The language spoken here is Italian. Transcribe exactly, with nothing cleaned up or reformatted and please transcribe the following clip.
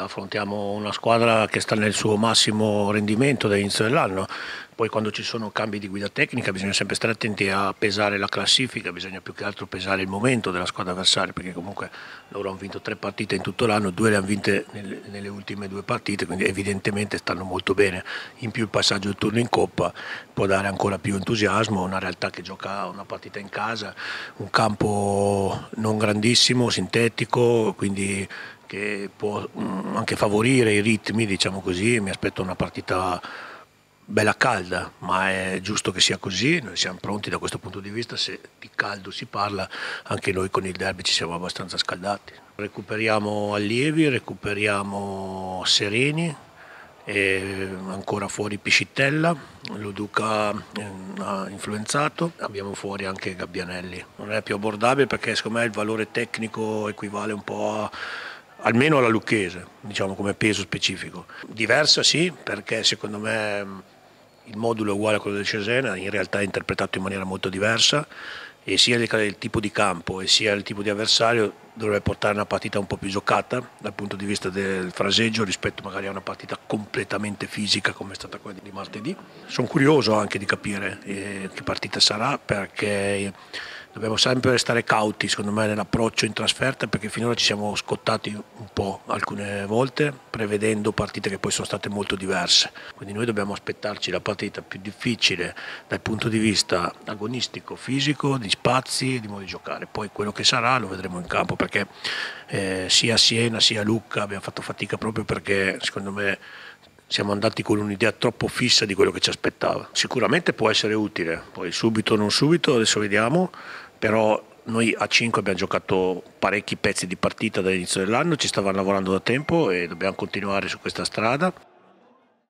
Affrontiamo una squadra che sta nel suo massimo rendimento dall'inizio dell'anno, poi quando ci sono cambi di guida tecnica bisogna sempre stare attenti a pesare la classifica, bisogna più che altro pesare il momento della squadra avversaria, perché comunque loro hanno vinto tre partite in tutto l'anno, due le hanno vinte nelle, nelle ultime due partite, quindi evidentemente stanno molto bene. In più il passaggio del turno in Coppa può dare ancora più entusiasmo, una realtà che gioca una partita in casa, un campo non grandissimo, sintetico, quindi che può anche favorire i ritmi, diciamo così. Mi aspetto una partita bella calda, ma è giusto che sia così, noi siamo pronti da questo punto di vista. Se di caldo si parla, anche noi con il derby ci siamo abbastanza scaldati. Recuperiamo allievi, recuperiamo Sereni, e ancora fuori Piscitella, Lo Duca ha influenzato, abbiamo fuori anche Gabbianelli. Non è più abbordabile perché secondo me il valore tecnico equivale un po' a almeno alla Lucchese, diciamo come peso specifico. Diversa sì, perché secondo me il modulo è uguale a quello del Cesena, in realtà è interpretato in maniera molto diversa e sia il, il tipo di campo e sia il tipo di avversario dovrebbe portare una partita un po' più giocata dal punto di vista del fraseggio rispetto magari a una partita completamente fisica come è stata quella di martedì. Sono curioso anche di capire eh, che partita sarà, perché dobbiamo sempre stare cauti secondo me nell'approccio in trasferta, perché finora ci siamo scottati un po' alcune volte prevedendo partite che poi sono state molto diverse, quindi noi dobbiamo aspettarci la partita più difficile dal punto di vista agonistico, fisico, di spazi, di modo di giocare. Poi quello che sarà lo vedremo in campo, perché eh, sia Siena sia Lucca abbiamo fatto fatica proprio perché secondo me siamo andati con un'idea troppo fissa di quello che ci aspettava. Sicuramente può essere utile, poi subito o non subito, adesso vediamo, però noi a cinque abbiamo giocato parecchi pezzi di partita dall'inizio dell'anno, ci stavamo lavorando da tempo e dobbiamo continuare su questa strada.